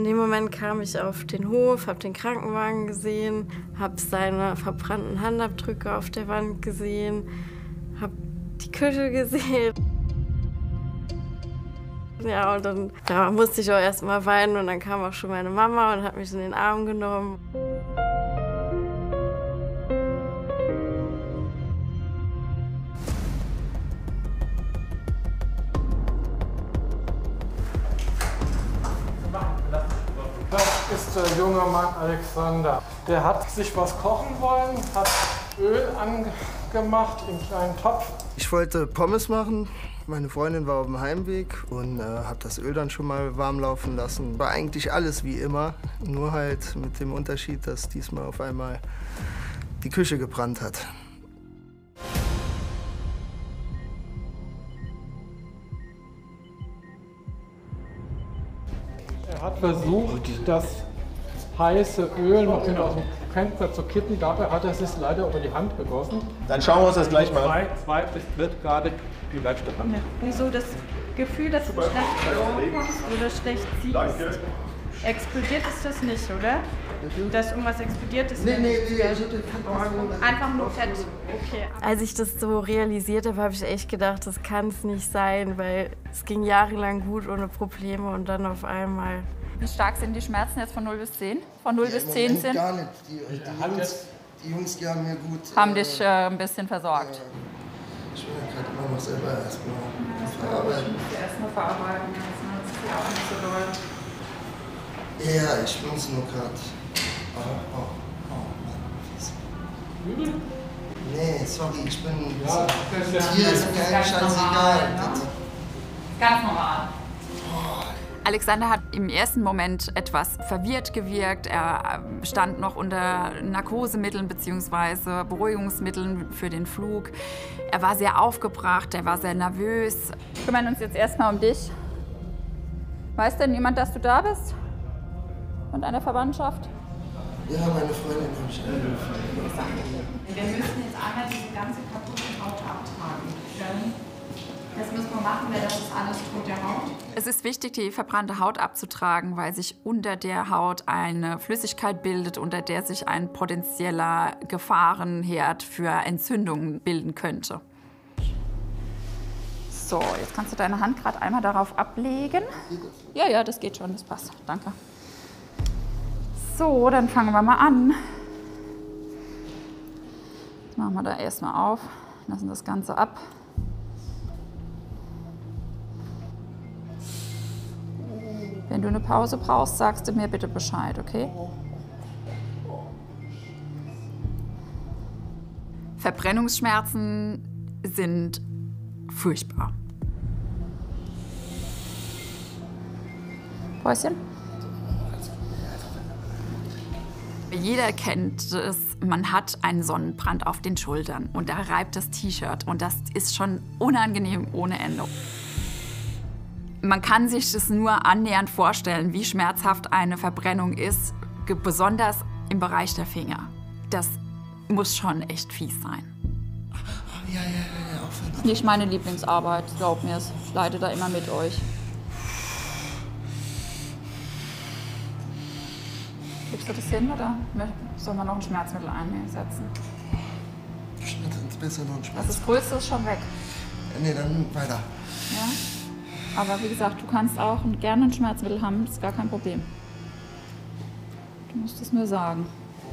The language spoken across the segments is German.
In dem Moment kam ich auf den Hof, habe den Krankenwagen gesehen, habe seine verbrannten Handabdrücke auf der Wand gesehen, habe die Küche gesehen. Ja, und dann da musste ich auch erst mal weinen und dann kam auch schon meine Mama und hat mich in den Arm genommen. Das ist der junge Mann Alexander. Der hat sich was kochen wollen, hat Öl angemacht in einen kleinen Topf. Ich wollte Pommes machen. Meine Freundin war auf dem Heimweg und habe das Öl dann schon mal warm laufen lassen. War eigentlich alles wie immer, nur halt mit dem Unterschied, dass diesmal auf einmal die Küche gebrannt hat. Er hat versucht, das heiße Öl noch wieder aus dem Fenster zu kippen. Dabei hat er sich leider über die Hand gegossen. Dann schauen wir uns das gleich mal an. Zweitens wird gerade die Werkstatt an. Wieso das Gefühl, dass du schlecht kommst oder schlecht siehst? Explodiert ist das nicht, oder? Dass irgendwas explodiert ist? Nee, Einfach nur Fett. Okay. Als ich das so realisiert habe, habe ich echt gedacht, das kann es nicht sein, weil es ging jahrelang gut ohne Probleme und dann auf einmal. Wie stark sind die Schmerzen jetzt von 0 bis 10? Von 0 bis 10 sind? Gar nicht. Die Jungs, die haben mir gut... Haben dich ein bisschen versorgt. Ich will ja gerade immer noch selber erstmal verarbeiten. Erstmal verarbeiten, das ist ja auch nicht so doll. Ja, ich muss nur gerade... Nee, sorry, ich bin... Hier ist mir eigentlich scheißegal. Ganz normal. Alexander hat im ersten Moment etwas verwirrt gewirkt. Er stand noch unter Narkosemitteln bzw. Beruhigungsmitteln für den Flug. Er war sehr aufgebracht, er war sehr nervös. Wir kümmern uns jetzt erstmal um dich. Weiß denn jemand, dass du da bist? Und deine Verwandtschaft? Ja, meine Freundin habe ich angerufen. Wir müssen jetzt einmal diese ganze kaputte Haut abtragen. Das müssen wir machen, weil das ist alles tote Haut. Es ist wichtig, die verbrannte Haut abzutragen, weil sich unter der Haut eine Flüssigkeit bildet, unter der sich ein potenzieller Gefahrenherd für Entzündungen bilden könnte. So, jetzt kannst du deine Hand gerade einmal darauf ablegen. Ja, das geht schon, das passt. Danke. So, dann fangen wir mal an. Jetzt machen wir da erstmal auf, lassen das Ganze ab. Wenn du eine Pause brauchst, sagst du mir bitte Bescheid, okay? Verbrennungsschmerzen sind furchtbar. Päuschen? Jeder kennt es, man hat einen Sonnenbrand auf den Schultern und da reibt das T-Shirt und das ist schon unangenehm ohne Ende. Man kann sich das nur annähernd vorstellen, wie schmerzhaft eine Verbrennung ist, besonders im Bereich der Finger. Das muss schon echt fies sein. Ja, aufhören. Nicht meine Lieblingsarbeit, glaub mir es. Ich leide da immer mit euch. Kriegst du das hin oder sollen wir noch ein Schmerzmittel einsetzen? Besser noch ein Schmerzmittel. Also das Größte ist schon weg. Nee, dann weiter. Ja? Aber wie gesagt, du kannst auch gerne ein Schmerzmittel haben, das ist gar kein Problem. Du musst es mir sagen.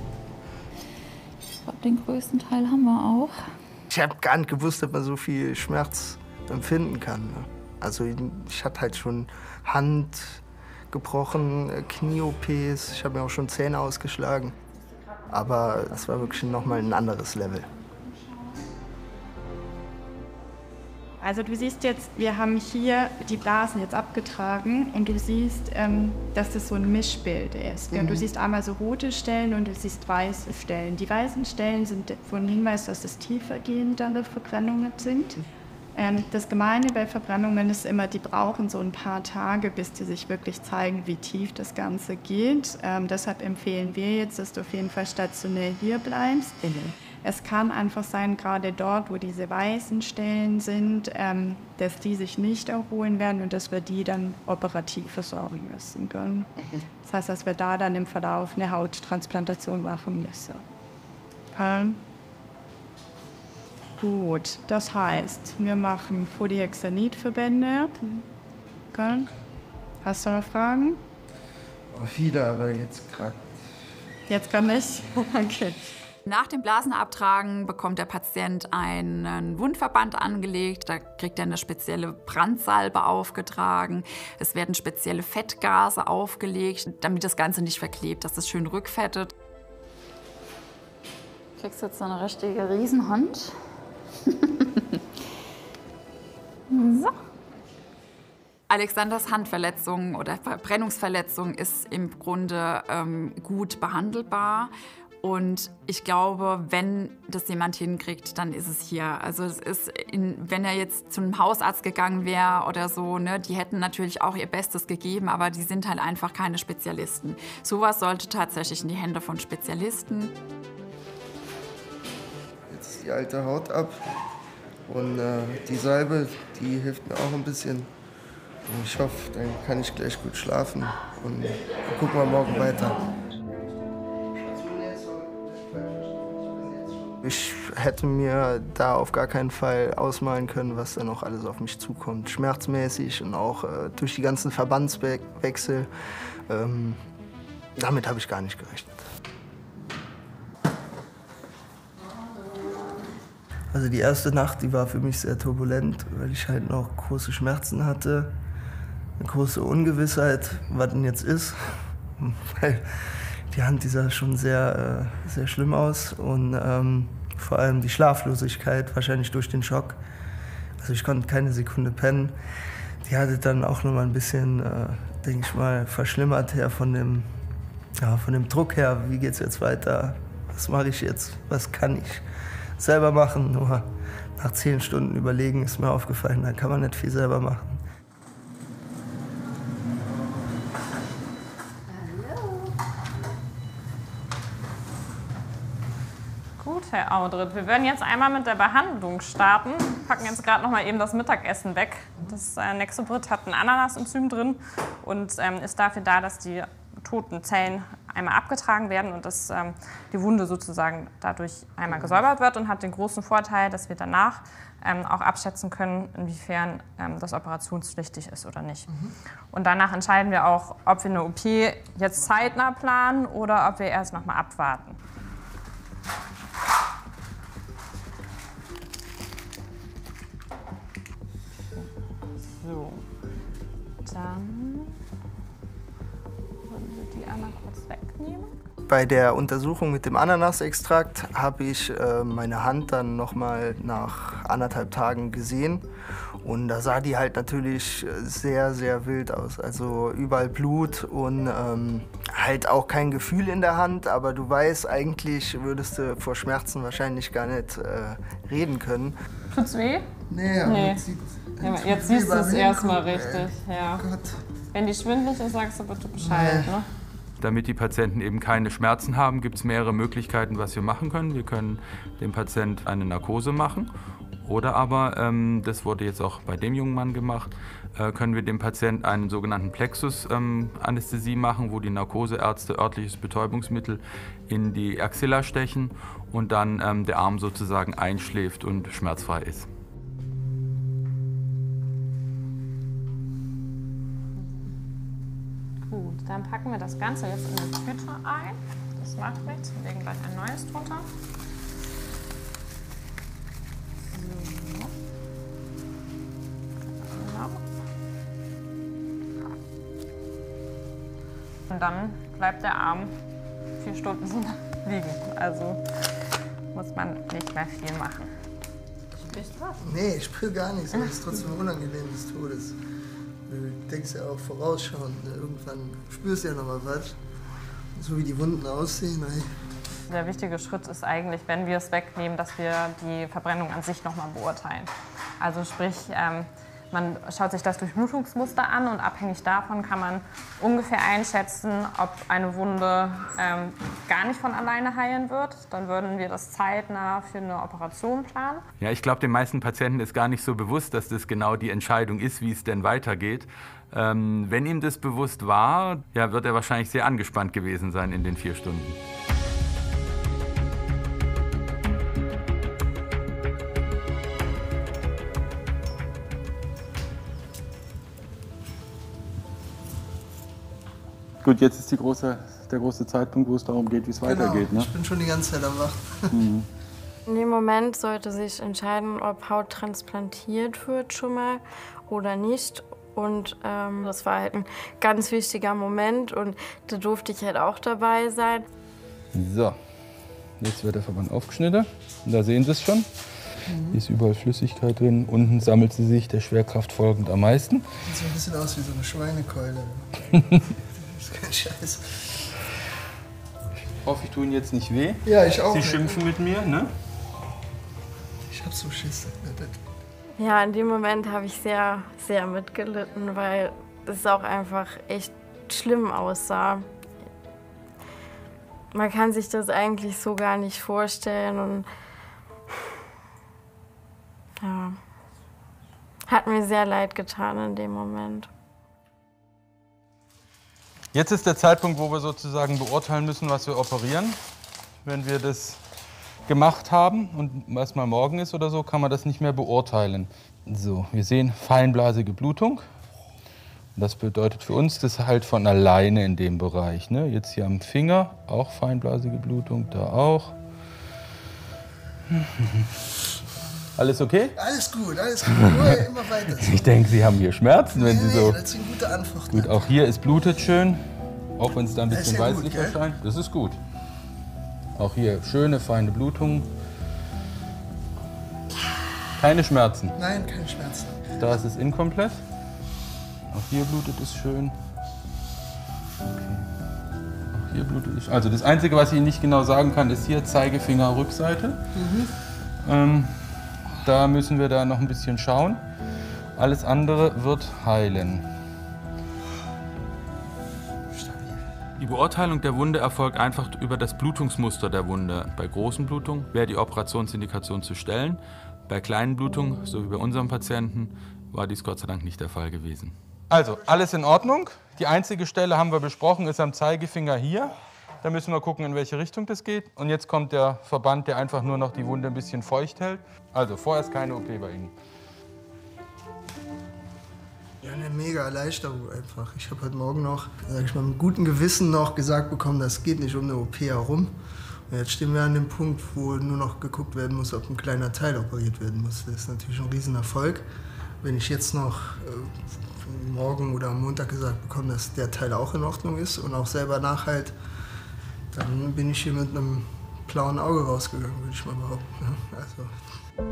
Ich glaube, den größten Teil haben wir auch. Ich habe gar nicht gewusst, dass man so viel Schmerz empfinden kann. Ne? Also ich hatte halt schon Hand gebrochen, Knie-OPs, ich habe mir auch schon Zähne ausgeschlagen. Aber das war wirklich noch mal ein anderes Level. Also du siehst jetzt, wir haben hier die Blasen jetzt abgetragen und du siehst, dass das so ein Mischbild ist. Und du siehst einmal so rote Stellen und du siehst weiße Stellen. Die weißen Stellen sind von Hinweis, dass es tiefergehendere Verbrennungen sind. Das Gemeine bei Verbrennungen ist immer, die brauchen so ein paar Tage, bis die sich wirklich zeigen, wie tief das Ganze geht. Deshalb empfehlen wir jetzt, dass du auf jeden Fall stationär hier bleibst. Es kann einfach sein, gerade dort, wo diese weißen Stellen sind, dass die sich nicht erholen werden und dass wir die dann operativ versorgen müssen können. Das heißt, dass wir da dann im Verlauf eine Hauttransplantation machen müssen. Gut, das heißt, wir machen Polyhexanidverbände. Hast du noch Fragen? Wieder, aber jetzt gerade. Jetzt gar nicht? Okay. Nach dem Blasenabtragen bekommt der Patient einen Wundverband angelegt. Da kriegt er eine spezielle Brandsalbe aufgetragen. Es werden spezielle Fettgase aufgelegt, damit das Ganze nicht verklebt, dass es schön rückfettet. Du kriegst jetzt so eine richtige Riesenhand. So. Alexanders Handverletzung oder Verbrennungsverletzung ist im Grunde gut behandelbar. Und ich glaube, wenn das jemand hinkriegt, dann ist es hier. Also es ist, wenn er jetzt zu einem Hausarzt gegangen wäre oder so, ne, die hätten natürlich auch ihr Bestes gegeben, aber die sind halt einfach keine Spezialisten. Sowas sollte tatsächlich in die Hände von Spezialisten. Jetzt ist die alte Haut ab und die Salbe, die hilft mir auch ein bisschen. Und ich hoffe, dann kann ich gleich gut schlafen und dann gucken wir morgen weiter. Ich hätte mir da auf gar keinen Fall ausmalen können, was da noch alles auf mich zukommt. Schmerzmäßig und auch durch die ganzen Verbandswechsel. Damit habe ich gar nicht gerechnet. Also die erste Nacht, die war für mich sehr turbulent, weil ich halt noch große Schmerzen hatte. Eine große Ungewissheit, was denn jetzt ist. Weil die Hand, die sah schon sehr schlimm aus und vor allem die Schlaflosigkeit, wahrscheinlich durch den Schock. Also ich konnte keine Sekunde pennen. Die hatte dann auch noch mal ein bisschen, denke ich mal, verschlimmert her von dem Druck her. Wie geht's jetzt weiter? Was mache ich jetzt? Was kann ich selber machen? Nur nach 10 Stunden Überlegen ist mir aufgefallen, da kann man nicht viel selber machen. Gut, Herr Audrit, wir werden jetzt einmal mit der Behandlung starten. Wir packen jetzt gerade noch mal eben das Mittagessen weg. Das Nexobrid hat ein Ananasenzym drin und ist dafür da, dass die toten Zellen einmal abgetragen werden und dass die Wunde sozusagen dadurch einmal gesäubert wird und hat den großen Vorteil, dass wir danach auch abschätzen können, inwiefern das operationspflichtig ist oder nicht. Und danach entscheiden wir auch, ob wir eine OP jetzt zeitnah planen oder ob wir erst noch mal abwarten. So, dann würden wir die einmal kurz wegnehmen. Bei der Untersuchung mit dem Ananasextrakt habe ich meine Hand dann noch mal nach 1,5 Tagen gesehen. Und da sah die halt natürlich sehr, sehr wild aus. Also überall Blut und halt auch kein Gefühl in der Hand. Aber du weißt, eigentlich würdest du vor Schmerzen wahrscheinlich gar nicht reden können. Tut's weh? Nee, Nee. Ja, jetzt siehst du es erstmal richtig. Ja. Gott. Wenn die schwindelig ist, sagst du bitte Bescheid. Ne? Damit die Patienten eben keine Schmerzen haben, gibt es mehrere Möglichkeiten, was wir machen können. Wir können dem Patienten eine Narkose machen oder aber, das wurde jetzt auch bei dem jungen Mann gemacht, können wir dem Patienten einen sogenannten Plexus-Anästhesie machen, wo die Narkoseärzte örtliches Betäubungsmittel in die Axilla stechen und dann der Arm sozusagen einschläft und schmerzfrei ist. Gut, dann packen wir das Ganze jetzt in eine Tüte ein. Das macht nichts, wir legen gleich ein neues drunter. So. Genau. Und dann bleibt der Arm 4 Stunden liegen. Also muss man nicht mehr viel machen. Spürst du was? Nee, ich spüre gar nichts, aber es ist trotzdem unangenehm des Todes. Du denkst ja auch vorausschauend, irgendwann spürst du ja noch mal was. So wie die Wunden aussehen. Ey. Der wichtige Schritt ist eigentlich, wenn wir es wegnehmen, dass wir die Verbrennung an sich noch mal beurteilen. Also sprich, Man schaut sich das Durchblutungsmuster an und abhängig davon kann man ungefähr einschätzen, ob eine Wunde gar nicht von alleine heilen wird. Dann würden wir das zeitnah für eine Operation planen. Ja, ich glaube, den meisten Patienten ist gar nicht so bewusst, dass das genau die Entscheidung ist, wie es denn weitergeht. Wenn ihm das bewusst war, ja, wird er wahrscheinlich sehr angespannt gewesen sein in den 4 Stunden. Gut, jetzt ist der große Zeitpunkt, wo es darum geht, wie es weitergeht. Ne? Ich bin schon die ganze Zeit am Wach. In dem Moment sollte sich entscheiden, ob Haut transplantiert wird schon mal oder nicht. Und das war halt ein ganz wichtiger Moment und da durfte ich halt auch dabei sein. So, jetzt wird der Verband aufgeschnitten. Und da sehen Sie es schon. Hier ist überall Flüssigkeit drin. Unten sammelt sie sich der Schwerkraft folgend am meisten. Sieht so ein bisschen aus wie so eine Schweinekeule. Das ist kein Scheiß. Ich hoffe, ich tue Ihnen jetzt nicht weh. Ja, ich auch. Sie schimpfen mit mir, ne? Ich hab so Schiss. Ja, in dem Moment habe ich sehr, sehr mitgelitten, weil es auch einfach echt schlimm aussah. Man kann sich das eigentlich so gar nicht vorstellen und ja, hat mir sehr leid getan in dem Moment. Jetzt ist der Zeitpunkt, wo wir sozusagen beurteilen müssen, was wir operieren. Wenn wir das gemacht haben und was mal morgen ist oder so, kann man das nicht mehr beurteilen. So, wir sehen feinblasige Blutung. Das bedeutet für uns, das halt von alleine in dem Bereich. Ne? Jetzt hier am Finger auch feinblasige Blutung, da auch. Alles okay? Alles gut. Nur immer weiter. Ich denke, Sie haben hier Schmerzen, wenn Sie so... Das sind gute Antworten. Gut, auch hier ist blutet schön, auch wenn es da ein bisschen ja weißlich gut, erscheint. Das ist gut. Auch hier schöne, feine Blutung. Keine Schmerzen. Nein, keine Schmerzen. Da ist es inkomplett. Auch hier blutet es schön. Okay. Auch hier blutet es. Also das Einzige, was ich Ihnen nicht genau sagen kann, ist hier Zeigefinger Rückseite. Da müssen wir da noch ein bisschen schauen. Alles andere wird heilen. Die Beurteilung der Wunde erfolgt einfach über das Blutungsmuster der Wunde. Bei großen Blutungen wäre die Operationsindikation zu stellen. Bei kleinen Blutungen, so wie bei unserem Patienten, war dies Gott sei Dank nicht der Fall gewesen. Also, alles in Ordnung. Die einzige Stelle haben wir besprochen, ist am Zeigefinger hier. Da müssen wir gucken, in welche Richtung das geht. Und jetzt kommt der Verband, der einfach nur noch die Wunde ein bisschen feucht hält. Also, vorerst keine OP bei Ihnen. Ja, eine mega Erleichterung einfach. Ich habe heute Morgen noch, sag ich mal, mit gutem Gewissen noch gesagt bekommen, das geht nicht um eine OP herum. Und jetzt stehen wir an dem Punkt, wo nur noch geguckt werden muss, ob ein kleiner Teil operiert werden muss. Das ist natürlich ein Riesenerfolg. Wenn ich jetzt noch morgen oder am Montag gesagt bekomme, dass der Teil auch in Ordnung ist und auch selber nachhalt, dann bin ich hier mit einem blauen Auge rausgegangen, würde ich mal behaupten. Ja, also.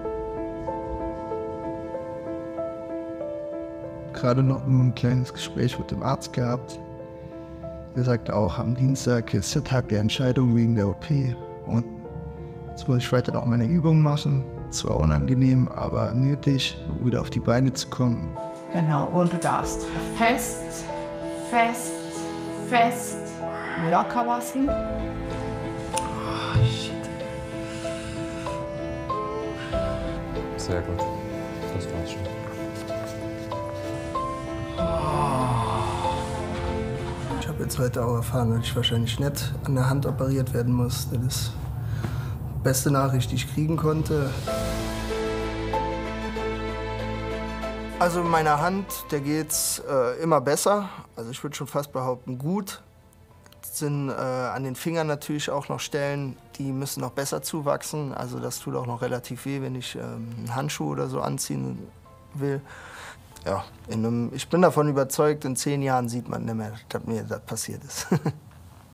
Gerade noch ein kleines Gespräch mit dem Arzt gehabt. Der sagte auch, am Dienstag ist der Tag der Entscheidung wegen der OP. Und jetzt muss ich weiter noch meine Übungen machen. Zwar unangenehm, aber nötig, um wieder auf die Beine zu kommen. Genau, und du darfst fest, fest, fest, locker lassen. Oh, shit. Sehr gut. Das war's schon. Ich habe jetzt heute auch erfahren, dass ich wahrscheinlich nicht an der Hand operiert werden muss. Das ist die beste Nachricht, die ich kriegen konnte. Also in meiner Hand, der geht's immer besser. Also ich würde schon fast behaupten, gut. Es sind an den Fingern natürlich auch noch Stellen, die müssen noch besser zuwachsen. Also das tut auch noch relativ weh, wenn ich einen Handschuh oder so anziehen will. Ja, ich bin davon überzeugt, in 10 Jahren sieht man nicht mehr, dass mir das passiert ist.